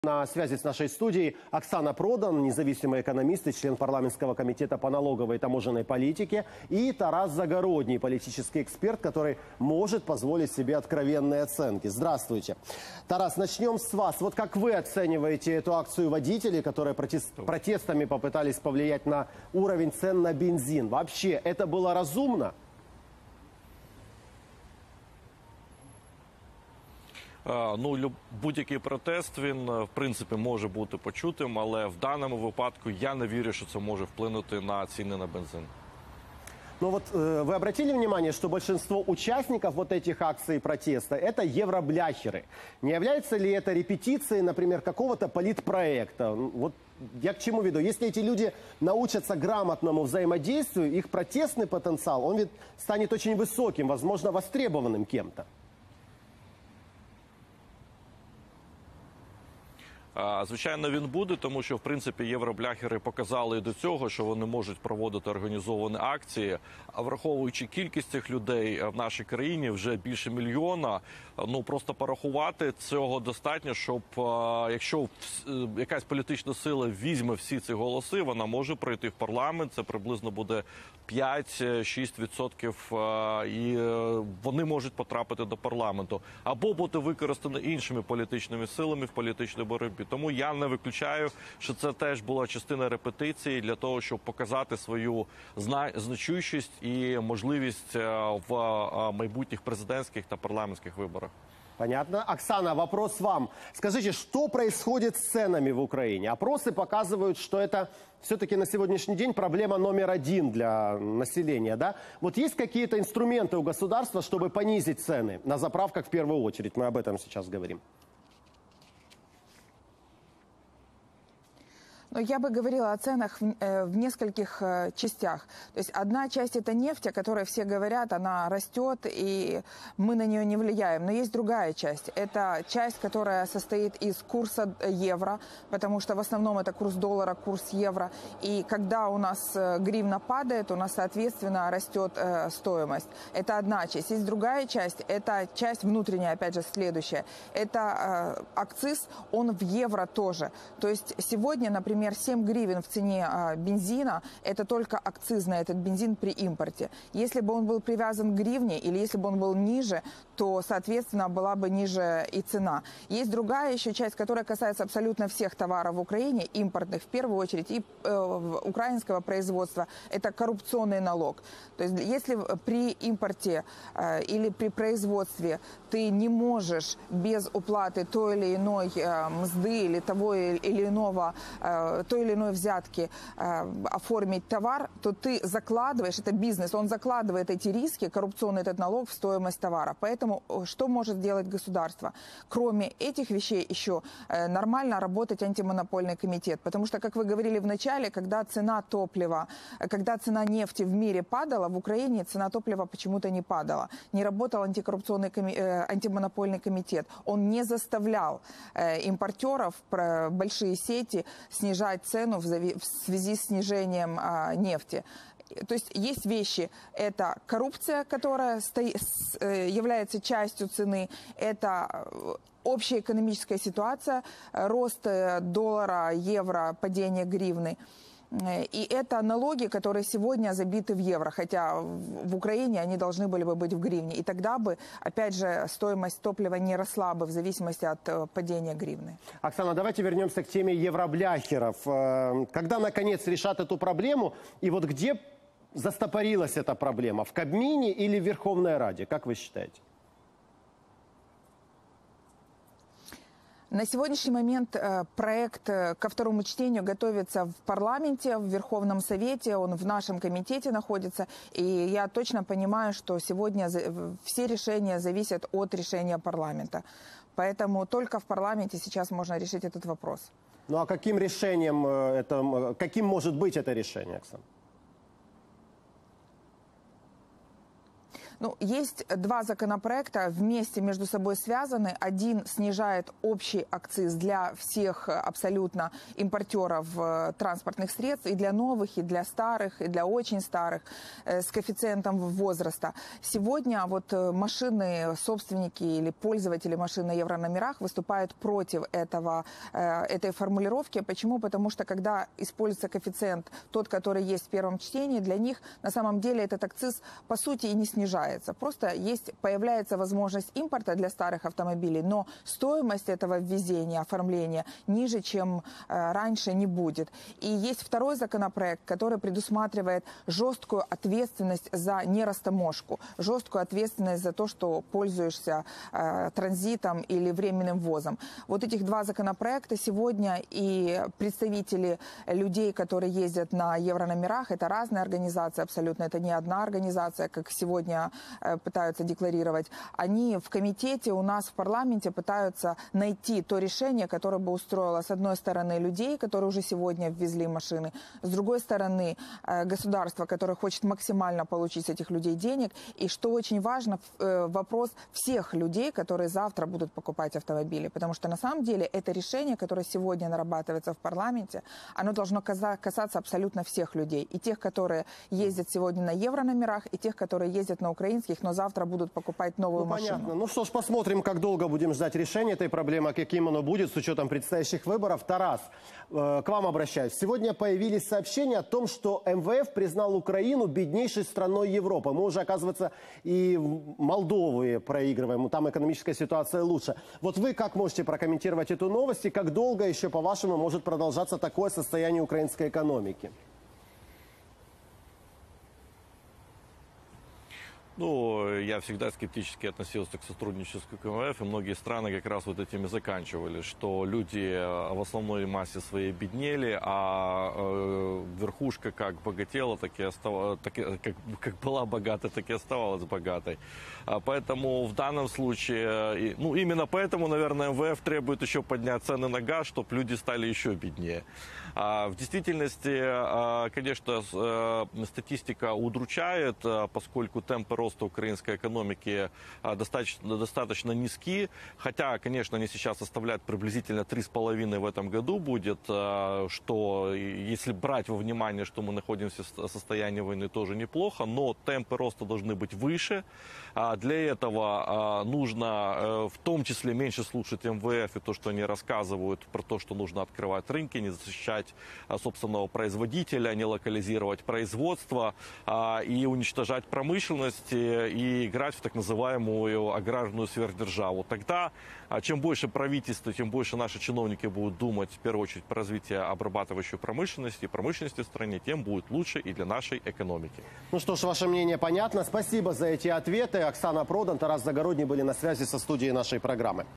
На связи с нашей студией Оксана Продан, независимый экономист и член парламентского комитета по налоговой и таможенной политике, и Тарас Загородний, политический эксперт, который может позволить себе откровенные оценки. Здравствуйте. Тарас, начнем с вас. Вот как вы оцениваете эту акцию водителей, которые протестами попытались повлиять на уровень цен на бензин? Вообще, это было разумно? Ну, будь-який протест, він, в принципі, може бути почутим, але в даному випадку я не вірю, що це може вплинути на ціни на бензин. Но вот вы обратили внимание, что большинство участников вот этих акций протеста – это евробляхеры. Не является ли это репетицией, например, какого-то политпроекта? Вот я к чему веду? Если эти люди научатся грамотному взаимодействию, их протестный потенциал, он ведь станет очень высоким, возможно, востребованным кем-то. Звичайно, він буде, тому що, в принципі, євробляхери показали і до цього, що вони можуть проводити організовані акції. А враховуючи кількість цих людей в нашій країні, вже більше мільйона, ну, просто порахувати цього достатньо, щоб, якщо якась політична сила візьме всі ці голоси, вона може пройти в парламент, це приблизно буде 5-6%, і вони можуть потрапити до парламенту. Або бути використані іншими політичними силами в політичній боротьбі. Тому я не виключаю, що це теж була частина репетиції для того, щоб показати свою значущість і можливість в майбутніх президентських та парламентських виборах. Понятно. Оксана, вопрос вам. Скажите, что происходит с ценами в Украине? Опросы показывают, что это все-таки на сегодняшний день проблема номер один для населения, да? Вот есть какие-то инструменты у государства, чтобы понизить цены на заправках в первую очередь? Мы об этом сейчас говорим. Но я бы говорила о ценах в нескольких частях. То есть одна часть – это нефть, о которой все говорят, она растет, и мы на нее не влияем. Но есть другая часть. Это часть, которая состоит из курса евро, потому что в основном это курс доллара, курс евро. И когда у нас гривна падает, у нас, соответственно, растет стоимость. Это одна часть. Есть другая часть, это часть внутренняя, опять же, следующая. Это акциз, он в евро тоже. То есть сегодня, например, 7 гривен в цене бензина – это только акциз на этот бензин при импорте. Если бы он был привязан к гривне или если бы он был ниже, то, соответственно, была бы ниже и цена. Есть другая еще часть, которая касается абсолютно всех товаров в Украине, импортных в первую очередь, и украинского производства. Это коррупционный налог. То есть если при импорте или при производстве ты не можешь без уплаты той или иной мзды или того или иного той или иной взятки оформить товар, то ты закладываешь, это бизнес, он закладывает эти риски, коррупционный этот налог в стоимость товара. Поэтому что может делать государство? Кроме этих вещей еще нормально работать антимонопольный комитет. Потому что, как вы говорили в начале, когда цена топлива, когда цена нефти в мире падала, в Украине цена топлива почему-то не падала. Не работал антимонопольный комитет. Он не заставлял импортеров, большие сети, снижать цену в связи с снижением нефти. То есть есть вещи, это коррупция, которая является частью цены, это общая экономическая ситуация, рост доллара, евро, падение гривны. И это налоги, которые сегодня забиты в евро, хотя в Украине они должны были бы быть в гривне. И тогда бы, опять же, стоимость топлива не росла бы в зависимости от падения гривны. Оксана, давайте вернемся к теме евробляхеров. Когда, наконец, решат эту проблему, и вот где застопорилась эта проблема? В Кабмине или в Верховной Раде? Как вы считаете? На сегодняшний момент проект ко второму чтению готовится в парламенте, в Верховном Совете, он в нашем комитете находится. И я точно понимаю, что сегодня все решения зависят от решения парламента. Поэтому только в парламенте сейчас можно решить этот вопрос. Ну а каким решением, каким может быть это решение, Оксана? Ну, есть два законопроекта, вместе между собой связаны. Один снижает общий акциз для всех абсолютно импортеров транспортных средств, и для новых, и для старых, и для очень старых, с коэффициентом возраста. Сегодня вот машины, собственники или пользователи машин на еврономерах выступают против этой формулировки. Почему? Потому что когда используется коэффициент, тот, который есть в первом чтении, для них на самом деле этот акциз по сути и не снижается. Просто появляется возможность импорта для старых автомобилей, но стоимость этого ввезения, оформления ниже, чем раньше, не будет. И есть второй законопроект, который предусматривает жесткую ответственность за нерастаможку, жесткую ответственность за то, что пользуешься транзитом или временным ввозом. Вот этих два законопроекта сегодня и представители людей, которые ездят на еврономерах, это разные организации абсолютно, это не одна организация, как сегодня пытаются декларировать. Они в комитете у нас в парламенте пытаются найти то решение, которое бы устроило, с одной стороны, людей, которые уже сегодня ввезли машины, с другой стороны, государство, которое хочет максимально получить с этих людей денег. И что очень важно, вопрос всех людей, которые завтра будут покупать автомобили. Потому что на самом деле это решение, которое сегодня нарабатывается в парламенте, оно должно касаться абсолютно всех людей. И тех, которые ездят сегодня на еврономерах, и тех, которые ездят на украинских, но завтра будут покупать новую машину. Понятно. Ну что ж, посмотрим, как долго будем ждать решения этой проблемы, каким оно будет с учетом предстоящих выборов. Тарас, к вам обращаюсь. Сегодня появились сообщения о том, что МВФ признал Украину беднейшей страной Европы. Мы уже, оказывается, и Молдовы проигрываем, там экономическая ситуация лучше. Вот вы как можете прокомментировать эту новость и как долго еще, по-вашему, может продолжаться такое состояние украинской экономики? Ну, я всегда скептически относился к сотрудничеству с МВФ, и многие страны как раз вот этим и заканчивали, что люди в основной массе своей беднели, а верхушка как богатела, так и оставалась, как была богатой, так и оставалась богатой. Поэтому в данном случае, ну, именно поэтому, наверное, МВФ требует еще поднять цены на газ, чтобы люди стали еще беднее. В действительности, конечно, статистика удручает, поскольку темпы роста украинской экономики достаточно низки. Хотя, конечно, они сейчас составляют приблизительно 3,5 в этом году будет, что, если брать во внимание, что мы находимся в состоянии войны, тоже неплохо, но темпы роста должны быть выше. Для этого нужно в том числе меньше слушать МВФ и то, что они рассказывают про то, что нужно открывать рынки, не защищать собственного производителя, не локализировать производство и уничтожать промышленность и играть в так называемую аграрную сверхдержаву. Тогда, чем больше правительства, тем больше наши чиновники будут думать в первую очередь про развитие обрабатывающей промышленности в стране, тем будет лучше и для нашей экономики. Ну что ж, ваше мнение понятно. Спасибо за эти ответы. Оксана Продан, Тарас Загородний были на связи со студией нашей программы.